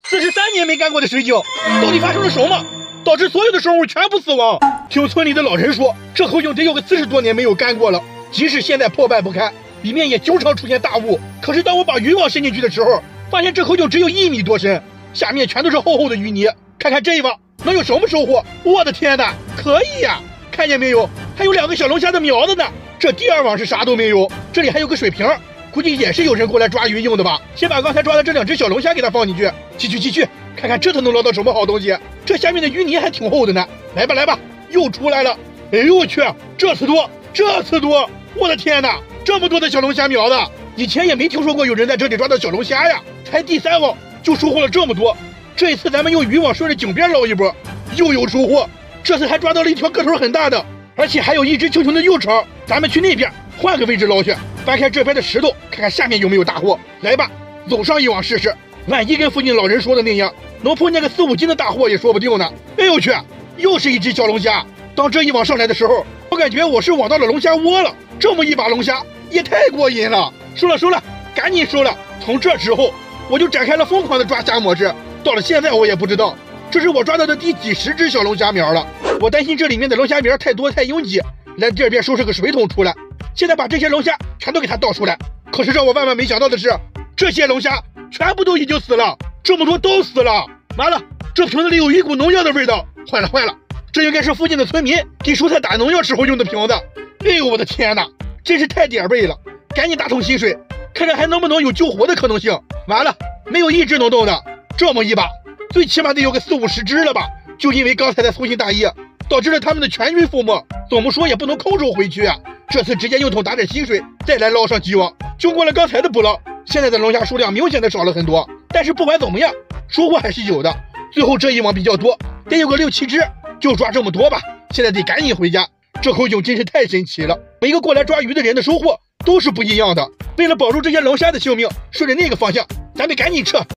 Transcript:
43年没干过的水井，到底发生了什么，导致所有的生物全部死亡？听村里的老人说，这口井得有个40多年没有干过了，即使现在破败不堪，里面也经常出现大雾。可是当我把渔网伸进去的时候，发现这口井只有1米多深，下面全都是厚厚的淤泥。看看这一网能有什么收获？我的天哪，可以呀！看见没有？还有2个小龙虾的苗子呢。这第2网是啥都没有，这里还有个水瓶，估计也是有人过来抓鱼用的吧。先把刚才抓的这2只小龙虾给它放进去，继续，看看这次能捞到什么好东西。这下面的淤泥还挺厚的呢。来吧，又出来了。哎呦我去，这次多，我的天哪，这么多的小龙虾苗子，以前也没听说过有人在这里抓到小龙虾呀。才第3网就收获了这么多。这一次咱们用渔网顺着井边捞一波，又有收获。这次还抓到了一条个头很大的，而且还有一只青青的幼虫。咱们去那边换个位置捞去，翻开这边的石头，看看下面有没有大货。来吧，走上一网试试，万一跟附近老人说的那样，能碰见个4、5斤的大货也说不定呢。哎呦我去，又是一只小龙虾。当这一网上来的时候，我感觉我是网到了龙虾窝了。这么一把龙虾也太过瘾了。收了，赶紧收了。从这之后我就展开了疯狂的抓虾模式。到了现在我也不知道这是我抓到的第几10只小龙虾苗了。我担心这里面的龙虾苗太多太拥挤，来这边收拾个水桶出来。现在把这些龙虾全都给它倒出来。可是让我万万没想到的是，这些龙虾全部都已经死了，这么多都死了。完了，这瓶子里有一股农药的味道。坏了，这应该是附近的村民给蔬菜打农药时候用的瓶子。哎呦我的天哪，真是太点背了。赶紧打桶新水，看看还能不能有救活的可能性。完了，没有一只能动的。这么一把最起码得有个40、50只了吧。就因为刚才的粗心大意，导致了他们的全军覆没。怎么说也不能空手回去啊。这次直接用桶打点新水，再来捞上几网。经过了刚才的捕捞，现在的龙虾数量明显的少了很多，但是不管怎么样，收获还是有的。最后这一网比较多，得有个6、7只，就抓这么多吧。现在得赶紧回家。这口井真是太神奇了，每个过来抓鱼的人的收获都是不一样的。为了保住这些龙虾的性命，顺着那个方向，咱们赶紧撤。